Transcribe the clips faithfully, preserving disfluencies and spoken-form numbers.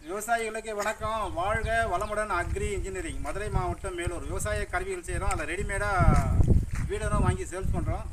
விவசாயிகளுக்கு வணக்கம். வாழ்க வளமுடன். அக்ரி இன்ஜினியரிங், மதுரை மாவட்டம் மேலூர். விவசாய கருவிகள் செய்கிறோம். அதில் ரெடிமேடாக வீடரும் வாங்கி சேல்ஸ் பண்ணுறோம்.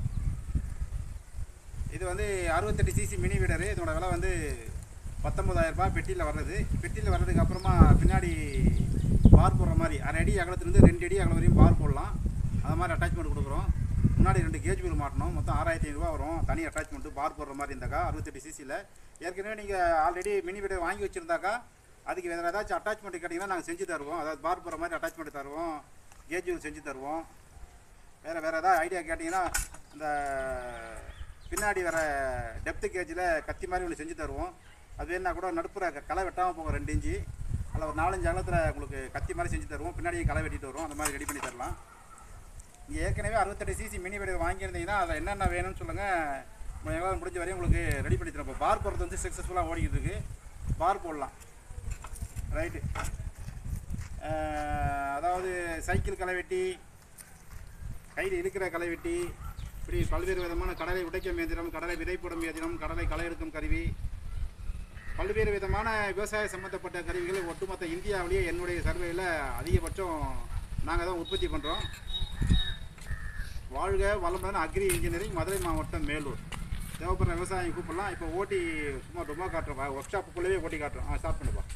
இது வந்து அறுபத்தெட்டு சிசி மினி வீடரு. இதோட விலை வந்து பத்தொம்பதாயிரரூபா. பெட்டியில் வர்றது. பெட்டியில் வர்றதுக்கு அப்புறமா பின்னாடி பார் போடுற மாதிரி அரை அடி அகலத்துலேருந்து ரெண்டு அடி அகலம் வரையும் பார் போடலாம். அது மாதிரி அட்டாச்மெண்ட் கொடுக்குறோம். முன்னாடி ரெண்டு கேஜ் வீல் மாட்டணும். மொத்தம் ஆறாயிரத்தி ஐநூறுரூவா வரும். தனி அட்டாச்மெண்ட்டு பார் போடுற மாதிரி இருந்தாக்கா அறுபத்தெட்டு சிசியில். ஏற்கனவே நீங்கள் ஆல்ரெடி மினி வீடர் வாங்கி வச்சுருந்தாக்கா அதுக்கு வேறு ஏதாச்சும் அட்டாச்மெண்ட் கேட்டிங்கன்னா நாங்கள் செஞ்சு தருவோம். அதாவது பார் போகிற மாதிரி அட்டாச்மெண்ட் தருவோம். கேஜ் வீல் செஞ்சு தருவோம். வேறு வேறு ஏதாவது ஐடியா கேட்டிங்கன்னா இந்த பின்னாடி வர டெப்த்து கேஜில் கத்தி மாதிரி ஒன்று செஞ்சு தருவோம். அது வேணா கூட நடுப்புற களை வெட்டாமல் போகும் ரெண்டு இன்ச்சு. அதில் ஒரு நாலஞ்சு அகலத்தில் உங்களுக்கு கத்தி மாதிரி செஞ்சு தருவோம். பின்னாடி களை வெட்டிட்டு வரும். அந்த மாதிரி ரெடி பண்ணி தரலாம். நீங்கள் ஏற்கனவே அறுபத்தெட்டு சிசி மினி வீடர் வாங்கியிருந்தீங்கன்னா அதை என்னென்ன வேணும்னு சொல்லுங்கள். எங்களால் முடிஞ்ச வரையும் உங்களுக்கு ரெடி பண்ணி தரோம். இப்போ பார் போடுறது வந்து சக்ஸஸ்ஃபுல்லாக ஓடிக்கிட்டு இருக்குது. பார் போடலாம். ரைட்டு. அதாவது சைக்கிள் களை வெட்டி, கையில் இழுக்கிற களை வெட்டி, இப்படி பல்வேறு விதமான கடலை உடைக்கும் இயந்திரம், கடலை விதைப்படும் இயந்திரம், கடலை களை எடுக்கும் கருவி, பல்வேறு விதமான விவசாய சம்மந்தப்பட்ட கருவிகளை ஒட்டுமொத்த இந்தியாவிலேயே என்னுடைய சர்வேயில் அதிகபட்சம் நாங்கள் தான் உற்பத்தி பண்ணுறோம். வாழ்க வளமுடன். அக்ரி இன்ஜினியரிங், மதுரை மாவட்டம் மேலூர். தேவைப்படுற விவசாயம் கூப்பிடலாம். இப்போ ஓட்டி சும்மா ரொம்ப காட்டுறோம். ஒர்க் ஷாப்புக்குள்ளேயே ஓட்டி காட்டுறோம். ஆ ஸ்டார்ட் பண்ணுப்பா.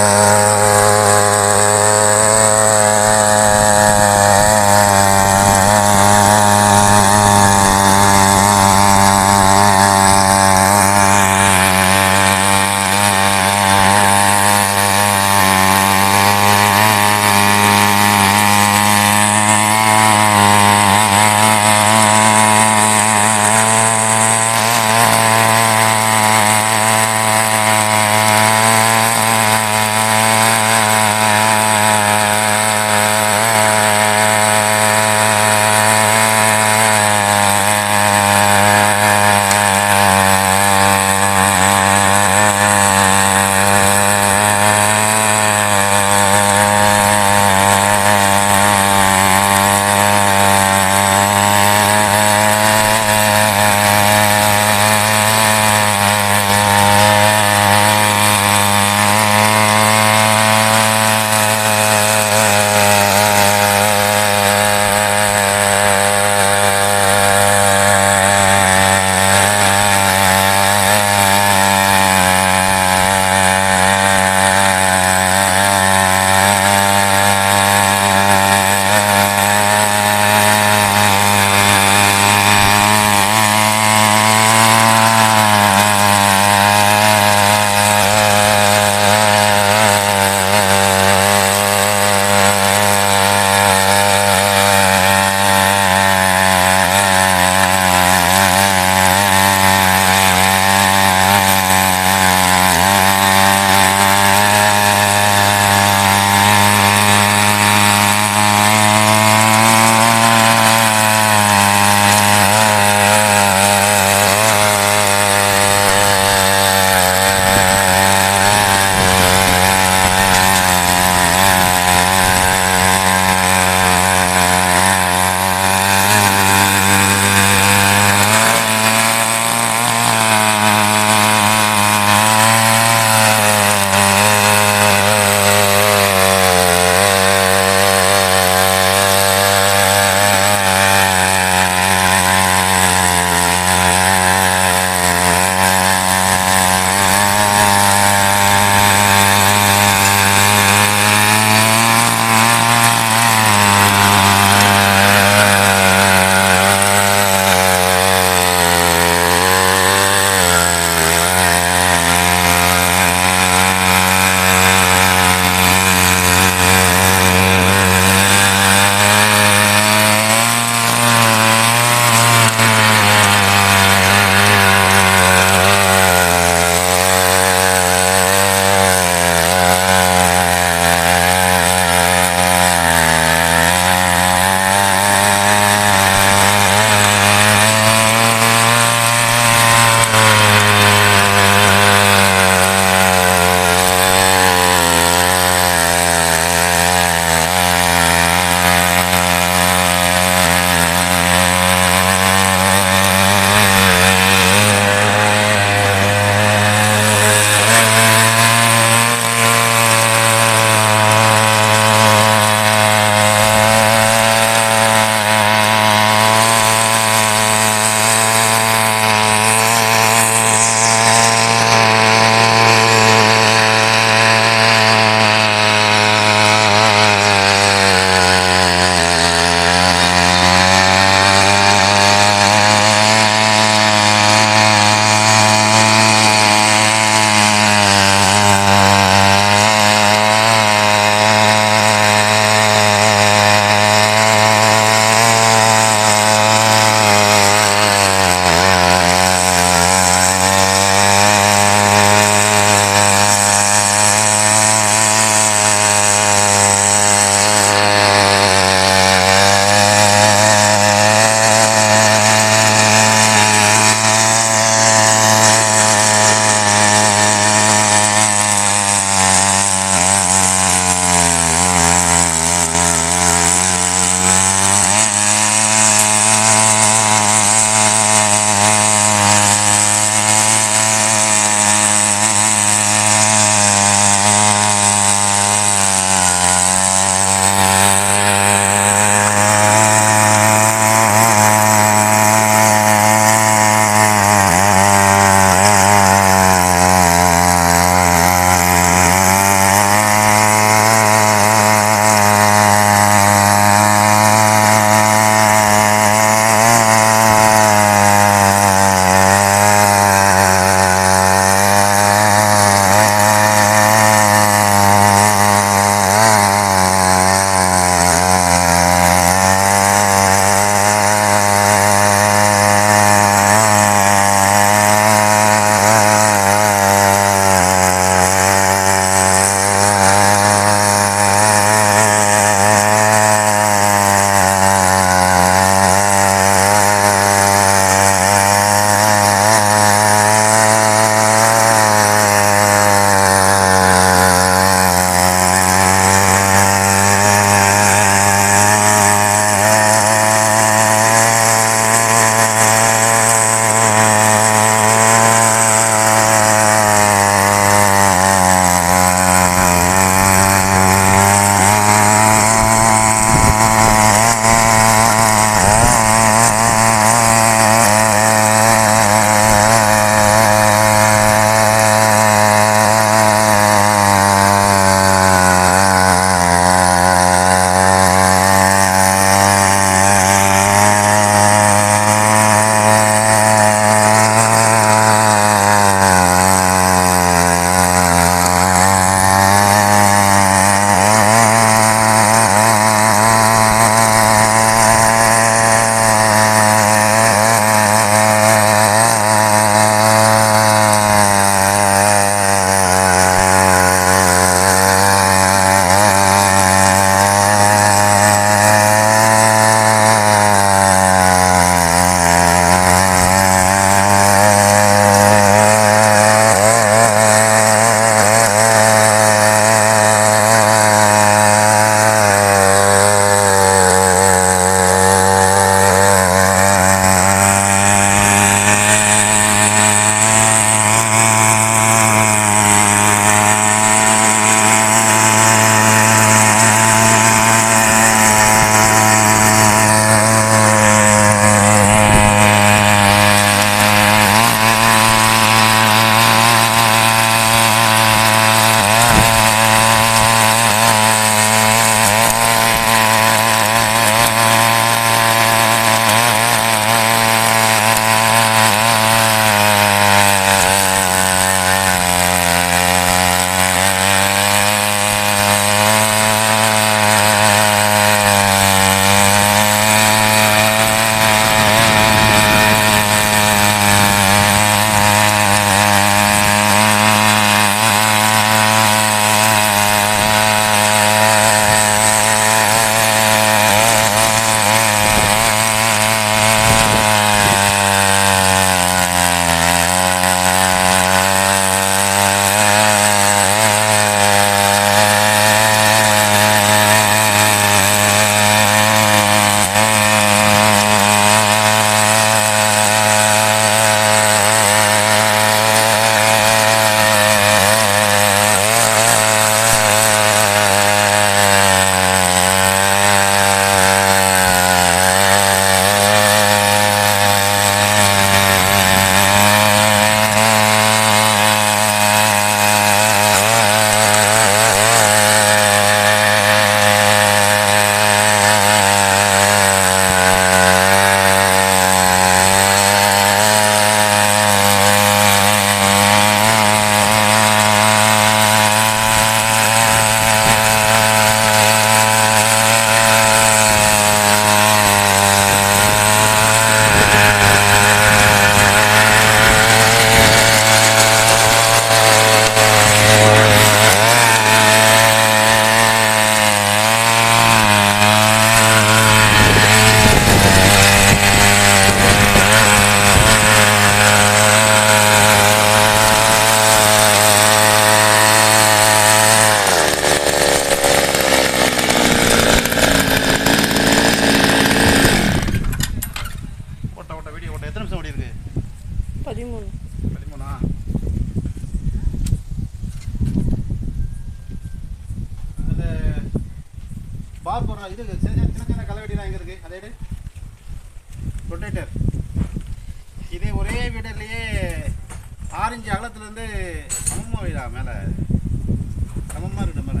போடுற இது சின்ன சின்ன சின்ன களைவெடிலாம் எங்கே இருக்குது அதே எடு. ரொட்டேட்டர் இதே ஒரே வீடர்லேயே ஆரஞ்சு அகலத்துலேருந்து சமமாக வீடா மேலே சமமாக இருக்குது மேலே.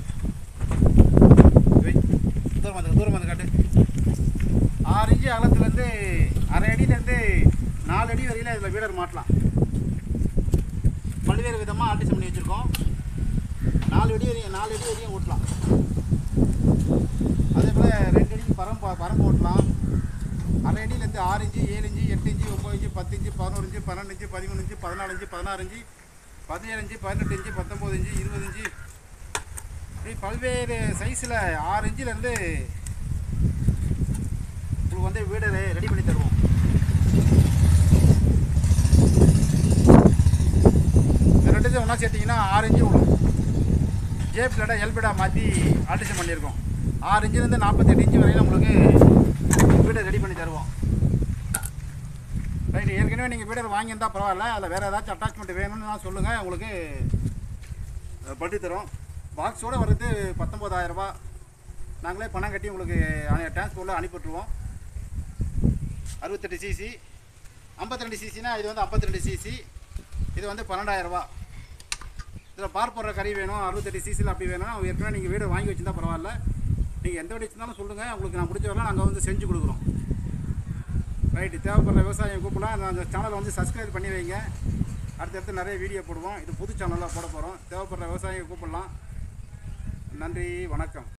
தூரம் வந்து தூரம் வந்து காட்டு. ஆரஞ்சு அகலத்துலேருந்து அரை அடியிலேருந்து நாலு அடி வரையில் இதில் வீடர் மாட்டலாம். பல்வேறு விதமாக ஆல்ட்ரேஷன் பண்ணி வச்சுருக்கோம். நாலு அடி வரையும் நாலு அடி வரையும் ஓட்டலாம். அதே போல் ரெண்டு அடிக்கு பரம்பு பரம்பு ஓட்டலாம். அரை அடியிலேருந்து ஆறு இன்ச்சு ஏழு இன்ச்சு எட்டு இன்ச்சு ஒம்பது இன்ச்சு பத்து இன்ச்சு பதினோரு இன்ச்சு பன்னெண்டு இன்ச்சு பதிமூணு இன்ச்சு பதினாலு இன்ச்சு பதினாறு இன்ச்சு பதினேழு இன்ச்சு பதினெட்டு இன்ச்சு பத்தொம்போது இன்ச்சு இருபது இன்ச்சு இப்படி பல்வேறு சைஸில் ஆறு இன்ச்சிலேருந்து உங்களுக்கு வந்து வீடு ரெடி பண்ணி தருவோம். இந்த ரெண்டு ஒன்றா சேர்த்திங்கன்னா ஆறு இன்ச்சு விடும். ஜே பிளேடா எல் பிளேடா மாற்றி ஆல்ட்ரேஷன் பண்ணியிருக்கோம். ஆறு இன்ச்சிலேருந்து நாற்பத்தெட்டு இன்ச்சு வரையில் உங்களுக்கு வீடை ரெடி பண்ணி தருவோம். ரைட்டு, ஏற்கனவே நீங்கள் வீடை வாங்கியிருந்தால் பரவாயில்ல, அதில் வேறு ஏதாச்சும் அட்டாச்மெண்ட் வேணும்னு நான் சொல்லுங்கள், உங்களுக்கு பண்ணி தரோம். பாக்ஸோடு வர்றது பத்தொம்போதாயிரரூபா. நாங்களே பணம் கட்டி உங்களுக்கு டிரான்ஸ்போர்ட்டில் அனுப்பிவிட்ருவோம். அறுபத்தெட்டு சிசி ஐம்பத்தி ரெண்டு சிசினா இது வந்து ஐம்பத்தி ரெண்டு சிசி, இது வந்து பன்னெண்டாயிரரூபா. இதில் பார் போடுற கறி வேணும் அறுபத்தெட்டு சிசியில் அப்படி வேணும்னா ஏற்கனவே நீங்கள் வீடு வாங்கி வச்சுருந்தா பரவாயில்ல, நீங்கள் எந்த வீடு வச்சுருந்தாலும் சொல்லுங்கள், உங்களுக்கு நான் முடிஞ்ச வரலாம் நாங்கள் வந்து செஞ்சு கொடுக்குறோம். ரைட்டு, தேவைப்படுற விவசாயம் கூப்பிடலாம். அந்த சேனலை வந்து சப்ஸ்கிரைப் பண்ணி வைங்க. அடுத்தடுத்து நிறைய வீடியோ போடுவோம். இது புது சேனலாக போட போகிறோம். தேவைப்படுற விவசாயியை கூப்பிடலாம். நன்றி, வணக்கம்.